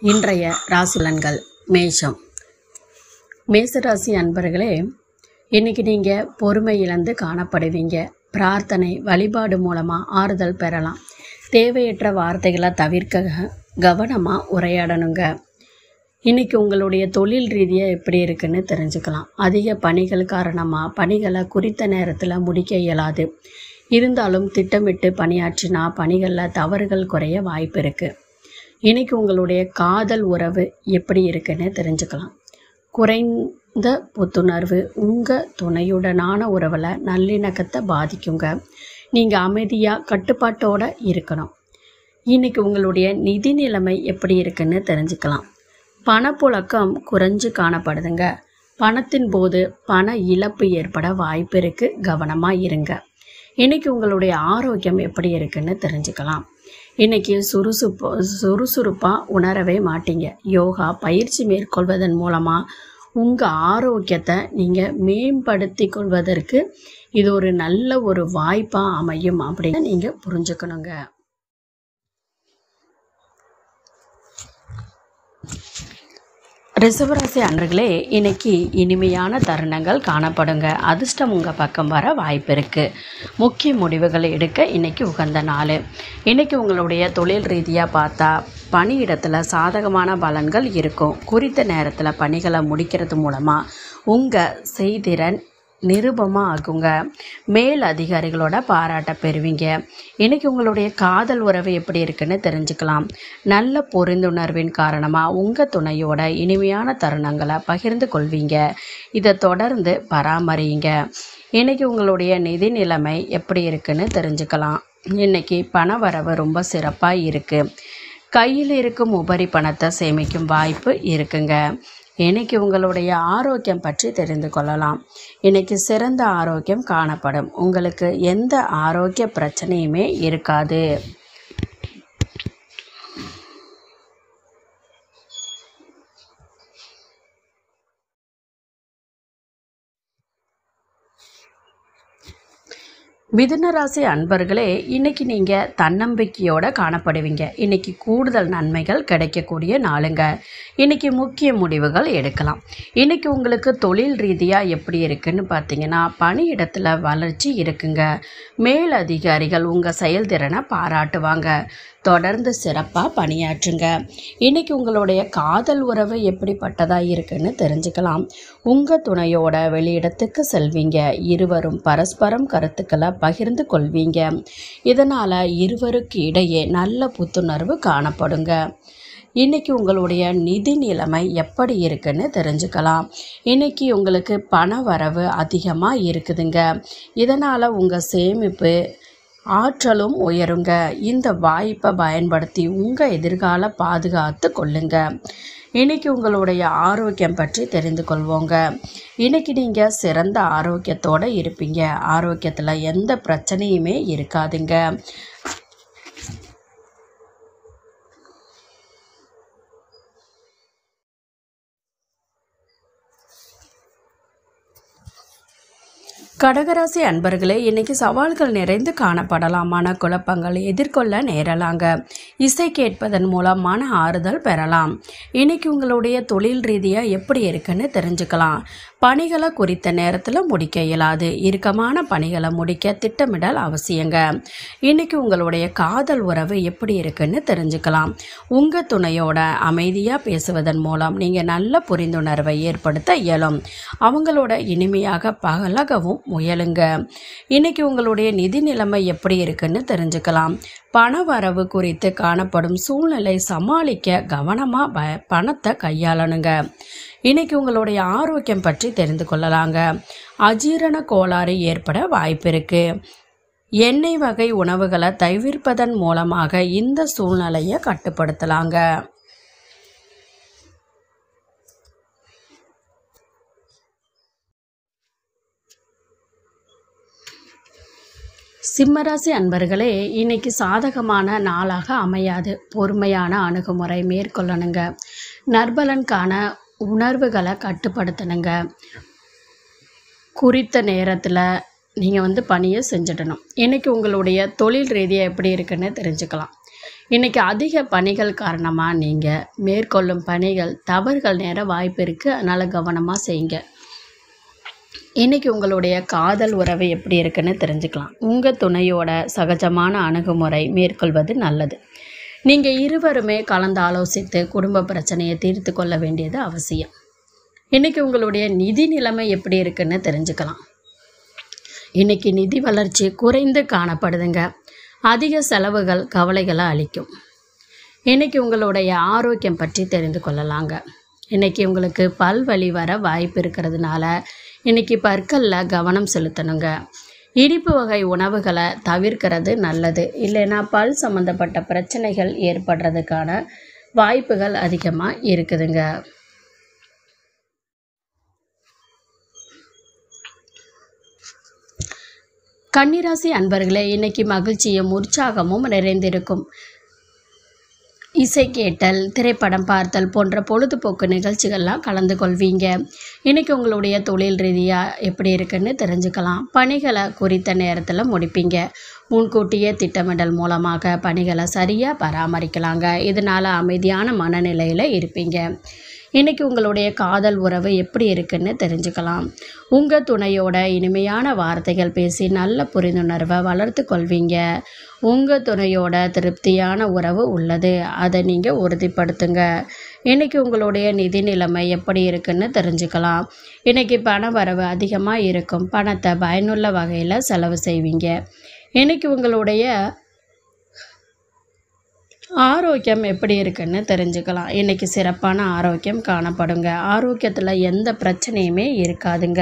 இன்றைய ராசி பலன்கள். மேஷம். மேசராசி அன்பர்களே, இன்றைக்கி நீங்கள் பொறுமை இழந்து காணப்படுவீங்க. பிரார்த்தனை வழிபாடு மூலமாக ஆறுதல் பெறலாம். தேவையற்ற வார்த்தைகளை தவிர்க்க கவனமாக உரையாடணுங்க. இன்றைக்கி உங்களுடைய தொழில் ரீதியாக எப்படி இருக்குன்னு தெரிஞ்சுக்கலாம். அதிக பணிகள் காரணமாக பணிகளை குறித்த நேரத்தில் முடிக்க இயலாது. இருந்தாலும் திட்டமிட்டு பணியாற்றினா பணிகளில் தவறுகள் குறைய வாய்ப்பு இருக்குது. இன்றைக்கி உங்களுடைய காதல் உறவு எப்படி இருக்குன்னு தெரிஞ்சுக்கலாம். குறைந்த புத்துணர்வு உங்கள் துணையுடனான உறவில் நல்லிணக்கத்தை பாதிக்குங்க. நீங்கள் அமைதியாக கட்டுப்பாட்டோடு இருக்கணும். இன்றைக்கி உங்களுடைய நிதி நிலைமை எப்படி இருக்குன்னு தெரிஞ்சுக்கலாம். பணப்புழக்கம் குறைஞ்சு காணப்படுதுங்க. பணத்தின் போது பண இழப்பு ஏற்பட வாய்ப்பு இருக்குது. கவனமாக இருங்க. இன்றைக்கி உங்களுடைய ஆரோக்கியம் எப்படி இருக்குன்னு தெரிஞ்சுக்கலாம். இன்றைக்கி சுறுசுறுப்பாக உணரவே மாட்டீங்க. யோகா பயிற்சி மேற்கொள்வதன் மூலமாக உங்கள் ஆரோக்கியத்தை நீங்கள் மேம்படுத்தி கொள்வதற்கு இது ஒரு நல்ல ஒரு வாய்ப்பாக அமையும் அப்படின்னு நீங்கள் புரிஞ்சுக்கணுங்க. ரிஷபராசி அன்பர்களே, இன்னைக்கு இனிமையான தருணங்கள் காணப்படுங்க. அதிர்ஷ்டம் உங்கள் பக்கம் வர வாய்ப்பு இருக்குது. முக்கிய முடிவுகளை எடுக்க இன்றைக்கி உகந்த நாள். இன்றைக்கி உங்களுடைய தொழில் ரீதியாக பார்த்தா பணியிடத்தில் சாதகமான பலன்கள் இருக்கும். குறித்த நேரத்தில் பணிகளை முடிக்கிறது மூலமாக உங்கள் செய்திறன் நிரூபமாக ஆகுங்க. மேல் அதிகாரிகளோட பாராட்ட பெறுவீங்க. இன்றைக்கி உங்களுடைய காதல் உறவு எப்படி இருக்குன்னு தெரிஞ்சுக்கலாம். நல்ல புரிந்துணர்வின் காரணமாக உங்கள் துணையோட இனிமையான தருணங்களை பகிர்ந்து கொள்வீங்க. இதை தொடர்ந்து பராமரிங்க. இன்றைக்கி உங்களுடைய நிதி நிலைமை எப்படி இருக்குன்னு தெரிஞ்சுக்கலாம். இன்றைக்கி பண வரவு ரொம்ப சிறப்பாக இருக்குது. கையில் இருக்கும் உபரி பணத்தை சேமிக்கும் வாய்ப்பு இருக்குங்க. இன்றைக்கி உங்களுடைய ஆரோக்கியம் பற்றி தெரிந்து கொள்ளலாம். இன்றைக்கி சிறந்த ஆரோக்கியம் காணப்படும். உங்களுக்கு எந்த ஆரோக்கிய பிரச்சனையுமே இருக்காது. மிதுன ராசி அன்பர்களே, இன்றைக்கி நீங்கள் தன்னம்பிக்கையோடு காணப்படுவீங்க. இன்றைக்கி கூடுதல் நன்மைகள் கிடைக்கக்கூடிய நாளுங்க. இன்றைக்கி முக்கிய முடிவுகள் எடுக்கலாம். இன்றைக்கி உங்களுக்கு தொழில் ரீதியாக எப்படி இருக்குன்னு பார்த்தீங்கன்னா, பணியிடத்தில் வளர்ச்சி இருக்குங்க. மேல் அதிகாரிகள் உங்கள் செயல்திறனை பாராட்டுவாங்க. தொடர்ந்து சிறப்பாக பணியாற்றுங்க. இன்றைக்கி உங்களுடைய காதல் உறவு எப்படிப்பட்டதாக இருக்குன்னு தெரிஞ்சுக்கலாம். உங்கள் துணையோட வெளியிடத்துக்கு செல்வீங்க. இருவரும் பரஸ்பரம் கருத்துக்களை பகிர்ந்து கொள்வீங்க. இதனால் இருவருக்கு இடையே நல்ல புத்துணர்வு காணப்படுங்க. இன்றைக்கி உங்களுடைய நிதி நிலைமை எப்படி இருக்குன்னு தெரிஞ்சுக்கலாம். இன்றைக்கி உங்களுக்கு பண வரவு அதிகமாக இருக்குதுங்க. இதனால் உங்கள் சேமிப்பு ஆற்றலும் உயருங்க. இந்த வாய்ப்பை பயன்படுத்தி உங்கள் எதிர்கால பாதுகாத்து கொள்ளுங்க. இன்றைக்கி உங்களுடைய ஆரோக்கியம் பற்றி தெரிந்து கொள்வோங்க. இன்றைக்கி நீங்கள் சிறந்த ஆரோக்கியத்தோடு இருப்பீங்க. ஆரோக்கியத்தில் எந்த பிரச்சனையுமே இருக்காதுங்க. கடகராசி அன்பர்களே, இன்றைக்கி சவால்கள் நிறைந்து காணப்படலாம். மனக்குழப்பங்கள் எதிர்கொள்ள நேரலாங்க. இசை கேட்பதன் மூலம் மன ஆறுதல் பெறலாம். இன்றைக்கி உங்களுடைய தொழில் ரீதியாக எப்படி இருக்குன்னு தெரிஞ்சுக்கலாம். பணிகளை குறித்த நேரத்தில் முடிக்க இயலாது. இறுக்கமான பணிகளை முடிக்க திட்டமிடல் அவசியங்க. இன்றைக்கி உங்களுடைய காதல் உறவு எப்படி இருக்குன்னு தெரிஞ்சுக்கலாம். உங்கள் துணையோட அமைதியாக பேசுவதன் மூலம் நீங்கள் நல்ல புரிந்துணர்வை ஏற்படுத்த இயலும். அவங்களோட இனிமையாக பழகவும் முயலுங்க. இன்றைக்கி உங்களுடைய நிதி நிலைமை எப்படி இருக்குன்னு தெரிஞ்சுக்கலாம். பண வரவு குறித்து காணப்படும் சூழ்நிலை சமாளிக்க கவனமாக பணத்தை கையாளணுங்க. இன்றைக்கி உங்களுடைய ஆரோக்கியம் பற்றி தெரிந்து கொள்ளலாங்க. அஜீரண கோளாறு ஏற்பட வாய்ப்பு இருக்குது. எண்ணெய் வகை உணவுகளை தவிர்ப்பதன் மூலமாக இந்த சூழ்நிலையை கட்டுப்படுத்தலாங்க. சிம்மராசி அன்பர்களே, இன்னைக்கு சாதகமான நாளாக அமையாது. பொறுமையான அணுகுமுறை மேற்கொள்ளணுங்க. நற்பலன்கான உணர்வுகளை கட்டுப்படுத்தணுங்க. குறித்த நேரத்தில் நீங்கள் பணியை செஞ்சிடணும். இன்றைக்கி உங்களுடைய தொழில் ரீதியாக எப்படி இருக்குன்னு தெரிஞ்சுக்கலாம். இன்றைக்கி அதிக பணிகள் காரணமாக நீங்கள் மேற்கொள்ளும் பணிகள் தவறுகள் நேர வாய்ப்பு இருக்குது. அதனால் கவனமாக செய்யுங்க. இன்றைக்கி உங்களுடைய காதல் உறவு எப்படி இருக்குன்னு தெரிஞ்சுக்கலாம். உங்கள் துணையோட சகஜமான அணுகுமுறை மேற்கொள்வது நல்லது. நீங்கள் இருவருமே கலந்து ஆலோசித்து குடும்ப பிரச்சனையை தீர்த்து கொள்ள வேண்டியது அவசியம். இன்றைக்கி உங்களுடைய நிதி நிலைமை எப்படி இருக்குன்னு தெரிஞ்சுக்கலாம். இன்றைக்கி நிதி வளர்ச்சி குறைந்து காணப்படுதுங்க. அதிக செலவுகள் கவலைகளை அளிக்கும். இன்றைக்கி உங்களுடைய ஆரோக்கியம் பற்றி தெரிந்து கொள்ளலாங்க. இன்றைக்கி உங்களுக்கு பல்வலி வர வாய்ப்பு இருக்கிறதுனால இன்றைக்கி பற்களில் கவனம் செலுத்தணுங்க. இனிப்பு வகை உணவுகளை தவிர்க்கிறது நல்லது. இல்லைன்னா பல் சம்மந்தப்பட்ட பிரச்சனைகள் ஏற்படுறதுக்கான வாய்ப்புகள் அதிகமாக இருக்குதுங்க. கன்னிராசி அன்பர்களே, இன்னைக்கு மகிழ்ச்சியும் உற்சாகமும் நிறைந்திருக்கும். இசை கேட்டல், திரைப்படம் பார்த்தல் போன்ற பொழுதுபோக்கு நிகழ்ச்சிகள்லாம் கலந்து கொள்வீங்க. இன்றைக்கி உங்களுடைய தொழில் ரீதியாக எப்படி இருக்குன்னு தெரிஞ்சுக்கலாம். பணிகளை குறித்த நேரத்தில் முடிப்பீங்க. முன்கூட்டியே திட்டமிடல் மூலமாக பணிகளை சரியாக பராமரிக்கலாங்க. இதனால் அமைதியான மனநிலையில் இருப்பீங்க. இன்றைக்கி உங்களுடைய காதல் உறவு எப்படி இருக்குன்னு தெரிஞ்சுக்கலாம். உங்கள் துணையோட இனிமையான வார்த்தைகள் பேசி நல்ல புரிந்துணர்வை வளர்த்து கொள்வீங்க. உங்கள் துணையோட திருப்தியான உறவு உள்ளது, அதை நீங்கள் உறுதிப்படுத்துங்க. இன்றைக்கி உங்களுடைய நிதி நிலைமை எப்படி இருக்குன்னு தெரிஞ்சுக்கலாம். இன்றைக்கி பண வரவு அதிகமாக இருக்கும். பணத்தை பயனுள்ள வகையில் செலவு செய்வீங்க. இன்றைக்கி உங்களுடைய ஆரோக்கியம் எப்படி இருக்குன்னு தெரிஞ்சுக்கலாம். இன்றைக்கி சிறப்பான ஆரோக்கியம் காணப்படுங்க. ஆரோக்கியத்தில் எந்த பிரச்சனையுமே இருக்காதுங்க.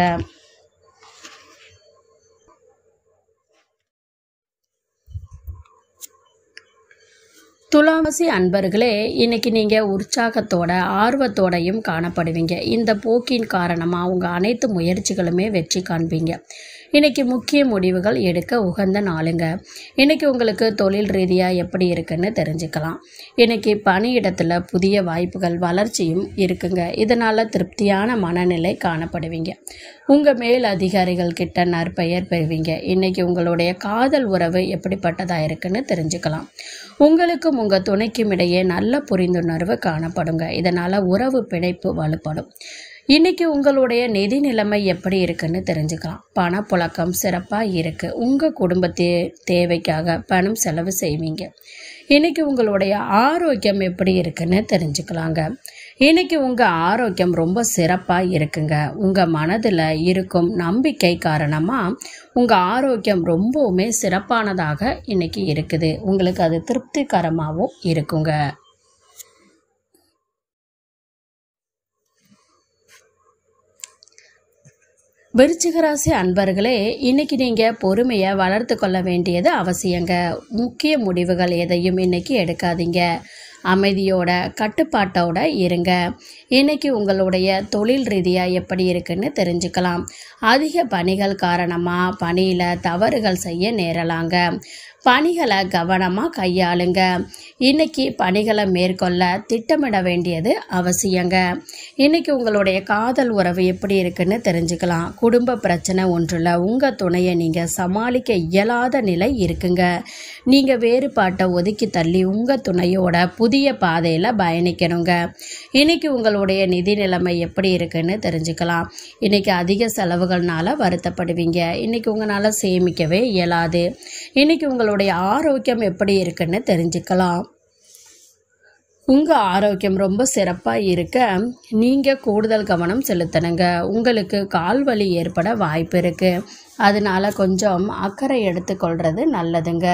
துலாராசி அன்பர்களே, இன்றைக்கி நீங்கள் உற்சாகத்தோட ஆர்வத்தோடையும் காணப்படுவீங்க. இந்த போக்கின் காரணமாக உங்கள் அனைத்து முயற்சிகளுமே வெற்றி காண்பீங்க. இன்றைக்கி முக்கிய முடிவுகள் எடுக்க உகந்த நாளுங்க. இன்றைக்கி உங்களுக்கு தொழில் ரீதியாக எப்படி இருக்குன்னு தெரிஞ்சுக்கலாம். இன்றைக்கி பணியிடத்தில் புதிய வாய்ப்புகள் வளர்ச்சியும் இருக்குங்க. இதனால் திருப்தியான மனநிலை காணப்படுவீங்க. உங்கள் மேல் அதிகாரிகள் கிட்ட நற்பெயர் பெறுவீங்க. இன்றைக்கி உங்களுடைய காதல் உறவு எப்படிப்பட்டதாக இருக்குன்னு தெரிஞ்சுக்கலாம். உங்களுக்கும் உங்கள் துணைக்கும் இடையே நல்ல புரிந்துணர்வு காணப்படுங்க. இதனால் உறவு பிணைப்பு வலுப்படும். இன்றைக்கி உங்களுடைய நிதி நிலைமை எப்படி இருக்குன்னு தெரிஞ்சுக்கலாம். பணப்புழக்கம் சிறப்பாக இருக்குது. உங்கள் குடும்பத்தை தேவைக்காக பணம் செலவு செய்வீங்க. இன்றைக்கி உங்களுடைய ஆரோக்கியம் எப்படி இருக்குன்னு தெரிஞ்சுக்கலாங்க. இன்றைக்கி உங்கள் ஆரோக்கியம் ரொம்ப சிறப்பாக இருக்குங்க. உங்கள் மனதில் இருக்கும் நம்பிக்கை காரணமாக உங்கள் ஆரோக்கியம் ரொம்பவுமே சிறப்பானதாக இன்றைக்கி இருக்குது. உங்களுக்கு அது திருப்திகரமாகவும் இருக்குங்க. விருச்சிக ராசி அன்பர்களே, இன்றைக்கி நீங்கள் பொறுமையை வளர்த்து கொள்ள வேண்டியது அவசியங்க. முக்கிய முடிவுகள் எதையும் இன்றைக்கி எடுக்காதீங்க. அமைதியோட கட்டுப்பாட்டோட இருங்க. இன்றைக்கி உங்களுடைய தொழில் ரீதியாக எப்படி இருக்குன்னு தெரிஞ்சுக்கலாம். அதிக பணிகள் காரணமாக பணியில் தவறுகள் செய்ய நேரலாங்க. பணிகளை கவனமாக கையாளுங்க. இன்றைக்கி பணிகளை மேற்கொள்ள திட்டமிட வேண்டியது அவசியங்க. இன்றைக்கி உங்களுடைய காதல் உறவு எப்படி இருக்குன்னு தெரிஞ்சுக்கலாம். குடும்ப பிரச்சனை ஒன்றில் உங்கள் துணையை நீங்கள் சமாளிக்க இயலாத நிலை இருக்குங்க. நீங்கள் வேறுபாட்டை ஒதுக்கி தள்ளி உங்கள் துணையோட புதிய பாதையில் பயணிக்கணுங்க. இன்றைக்கி உங்களுடைய நிதி நிலைமை எப்படி இருக்குன்னு தெரிஞ்சுக்கலாம். இன்றைக்கி அதிக செலவுகள்னால வருத்தப்படுவீங்க. இன்றைக்கி உங்களால் சேமிக்கவே இயலாது. இன்றைக்கி உங்களுடைய ஆரோக்கியம் எப்படி இருக்குன்னு தெரிஞ்சுக்கலாம். உங்கள் ஆரோக்கியம் ரொம்ப சிறப்பாக இருக்க நீங்கள் கூடுதல் கவனம் செலுத்தணுங்க. உங்களுக்கு கால் வலி ஏற்பட வாய்ப்பு இருக்குது. அதனால கொஞ்சம் அக்கறை எடுத்துக்கொள்கிறது நல்லதுங்க.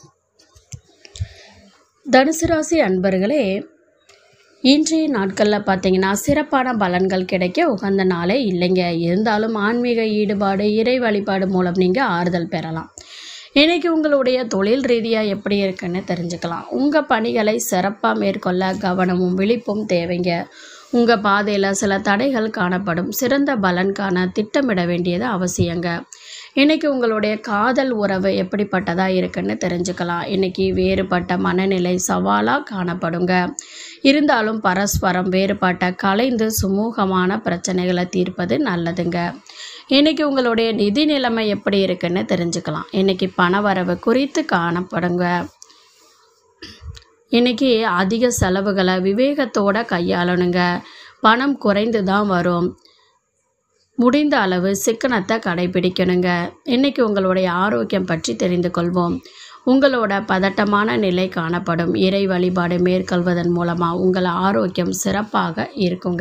தனுசு ராசி அன்பர்களே, இன்றைய நாட்களில் பார்த்தீங்கன்னா சிறப்பான பலன்கள் கிடைக்க உகந்த நாளே இல்லைங்க. இருந்தாலும் ஆன்மீக ஈடுபாடு, இறை வழிபாடு மூலம் நீங்கள் ஆறுதல் பெறலாம். இன்றைக்கி உங்களுடைய தொழில் ரீதியாக எப்படி இருக்குன்னு தெரிஞ்சுக்கலாம். உங்கள் பணிகளை சிறப்பாக மேற்கொள்ள கவனமும் விழிப்பும் தேவைங்க. உங்கள் பாதையில் சில தடைகள் காணப்படும். சிறந்த பலன்கான திட்டமிட வேண்டியது அவசியங்க. இன்றைக்கி உங்களுடைய காதல் உறவு எப்படிப்பட்டதாக இருக்குன்னு தெரிஞ்சுக்கலாம். இன்றைக்கி வேறுபட்ட மனநிலை சவாலாக காணப்படுங்க. இருந்தாலும் பரஸ்பரம் வேறுபாட்டை கலைந்து சுமூகமான பிரச்சனைகளை தீர்ப்பது நல்லதுங்க. இன்றைக்கி உங்களுடைய நிதி நிலைமை எப்படி இருக்குன்னு தெரிஞ்சுக்கலாம். இன்றைக்கி பண வரவு குறித்து காணப்படுங்க. இன்றைக்கி அதிக செலவுகளை விவேகத்தோடு கையாளணுங்க. பணம் குறைந்து தான் வரும். முடிந்த அளவு சிக்கனத்தை கடைபிடிக்கணுங்க. இன்றைக்கி உங்களுடைய ஆரோக்கியம் பற்றி தெரிந்து கொள்வோம். உங்களோட பதட்டமான நிலை காணப்படும். இறை வழிபாடு மேற்கொள்வதன் மூலமாக உங்கள் ஆரோக்கியம் சிறப்பாக இருக்குங்க.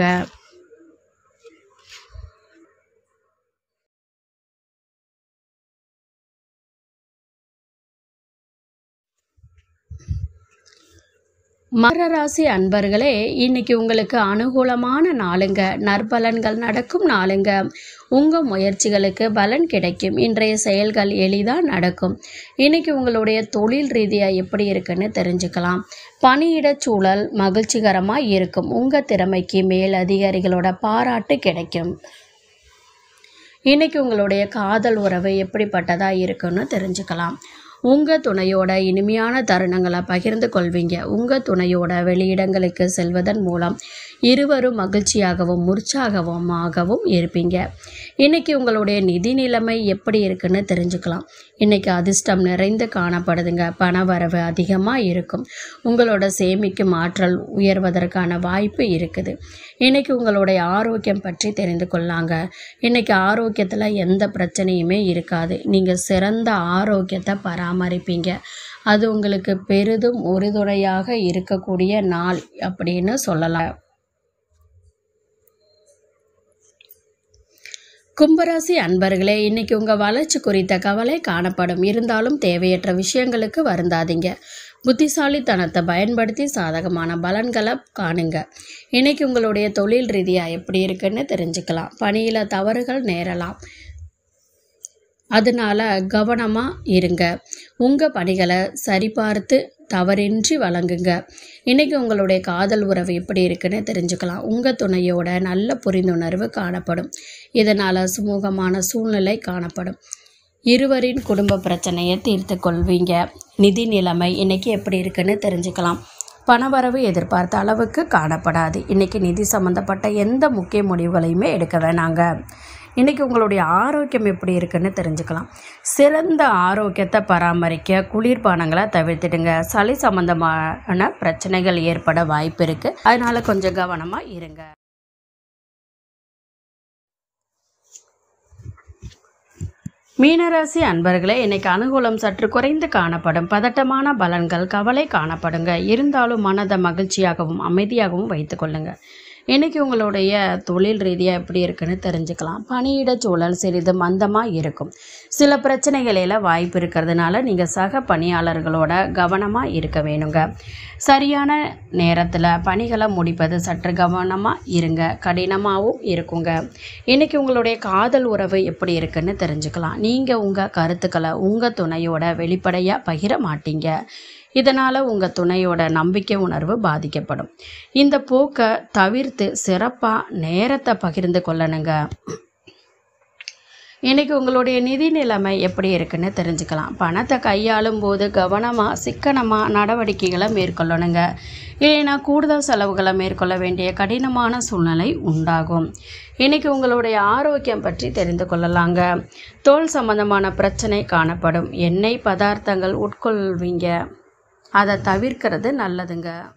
மகர ராசி அன்பர்களே, இன்னைக்கு உங்களுக்கு அனுகூலமான நாளுங்க. நற்பலன்கள் நடக்கும் நாளுங்க. உங்கள் முயற்சிகளுக்கு பலன் கிடைக்கும். இன்றைய செயல்கள் எளிதாக நடக்கும். இன்னைக்கு உங்களுடைய தொழில் ரீதியாக எப்படி இருக்குன்னு தெரிஞ்சுக்கலாம். பணியிட சூழல் மகிழ்ச்சிகரமாக இருக்கும். உங்கள் திறமைக்கு மேல் அதிகாரிகளோட பாராட்டு கிடைக்கும். இன்னைக்கு உங்களுடைய காதல் உறவு எப்படிப்பட்டதாக இருக்குன்னு தெரிஞ்சுக்கலாம். உங்கள் துணையோட இனிமையான தருணங்களை பகிர்ந்து கொள்வீங்க. உங்கள் துணையோட வெளியிடங்களுக்கு செல்வதன் மூலம் இருவரும் மகிழ்ச்சியாகவும் உற்சாகமாகவும் இருப்பீங்க. இன்றைக்கி உங்களுடைய நிதி நிலைமை எப்படி இருக்குன்னு தெரிஞ்சுக்கலாம். இன்றைக்கி அதிர்ஷ்டம் நிறைந்து காணப்படுதுங்க. பண வரவு அதிகமாக இருக்கும். உங்களோட சேமிக்கும் ஆற்றல் உயர்வதற்கான வாய்ப்பு இருக்குது. இன்றைக்கி உங்களுடைய ஆரோக்கியம் பற்றி தெரிந்து கொள்ளாங்க. இன்றைக்கி ஆரோக்கியத்தில் எந்த பிரச்சனையுமே இருக்காது. நீங்கள் சிறந்த ஆரோக்கியத்தை பராமரிப்பீங்க. அது உங்களுக்கு பெரிதும் உறுதுணையாக இருக்கக்கூடிய நாள் அப்படின்னு சொல்லலாம். கும்பராசி அன்பர்களே, இன்னைக்கு உங்கள் வளர்ச்சி குறித்த கவலை காணப்படும். இருந்தாலும் தேவையற்ற விஷயங்களுக்கு வருந்தாதீங்க. புத்திசாலித்தனத்தை பயன்படுத்தி சாதகமான பலன்களை காணுங்க. இன்னைக்கு உங்களுடைய தொழில் ரீதியாக எப்படி இருக்குன்னு தெரிஞ்சுக்கலாம். பணியில் தவறுகள் நேரலாம். அதனால கவனமாக இருங்க. உங்கள் பணிகளை சரிபார்த்து தவறின்றி வழங்குங்க. இன்றைக்கி உங்களுடைய காதல் உறவு எப்படி இருக்குன்னு தெரிஞ்சுக்கலாம். உங்கள் துணையோட நல்ல புரிந்துணர்வு காணப்படும். இதனால் சுமூகமான சூழ்நிலை காணப்படும். இருவரின் குடும்ப பிரச்சனையை தீர்த்து கொள்வீங்க. நிதி நிலைமை இன்றைக்கி எப்படி இருக்குன்னு தெரிஞ்சுக்கலாம். பணவரவு எதிர்பார்த்த அளவுக்கு காணப்படாது. இன்றைக்கி நிதி சம்மந்தப்பட்ட எந்த முக்கிய முடிவுகளையுமே எடுக்க வேணாங்க. இன்றைக்கி உங்களுடைய ஆரோக்கியம் எப்படி இருக்குன்னு தெரிஞ்சுக்கலாம். சிறந்த ஆரோக்கியத்தை பராமரிக்க குளிர்பானங்களை தவிர்த்துடுங்க. சளி சம்பந்தமான பிரச்சனைகள் ஏற்பட வாய்ப்பு இருக்குது. அதனால் கொஞ்சம் கவனமாக இருங்க. மீனராசி அன்பர்களே, இன்னைக்கு அனுகூலம் சற்று குறைந்து காணப்படும். பதட்டமான பலன்கள் கவலை காணப்படுங்க. இருந்தாலும் மனதை மகிழ்ச்சியாகவும் அமைதியாகவும் வைத்துக்கொள்ளுங்க. இன்றைக்கி உங்களுடைய தொழில் ரீதியாக எப்படி இருக்குன்னு தெரிஞ்சுக்கலாம். பணியிட சூழல் சிறிது மந்தமாக இருக்கும். சில பிரச்சனைகளில் வாய்ப்பு இருக்கிறதுனால நீங்கள் சக பணியாளர்களோட கவனமாக இருக்க வேணுங்க. சரியான நேரத்தில் பணிகளை முடிப்பது சற்று கவனமாக இருங்க. கடினமாகவும் இருக்குங்க. இன்றைக்கி உங்களுடைய காதல் உறவு எப்படி இருக்குன்னு தெரிஞ்சுக்கலாம். நீங்கள் உங்கள் கருத்துக்களை உங்கள் துணையோட வெளிப்படையாக பகிர மாட்டீங்க. இதனால் உங்கள் துணையோட நம்பிக்கை உணர்வு பாதிக்கப்படும். இந்த போக்கை தவிர்த்து சிறப்பாக நேரத்தை பகிர்ந்து கொள்ளணுங்க. இன்றைக்கி உங்களுடைய நிதி நிலைமை எப்படி இருக்குன்னு தெரிஞ்சுக்கலாம். பணத்தை கையாளும் போது கவனமாக சிக்கனமாக நடவடிக்கைகளை மேற்கொள்ளணுங்க. இல்லைன்னா கூடுதல் செலவுகளை மேற்கொள்ள வேண்டிய கடினமான சூழ்நிலை உண்டாகும். இன்றைக்கி உங்களுடைய ஆரோக்கியம் பற்றி தெரிந்து கொள்ளலாங்க. தோல் சம்பந்தமான பிரச்சனை காணப்படும். எண்ணெய் பதார்த்தங்கள் உட்கொள்வீங்க. அதை தவிர்க்கிறது நல்லதுங்க.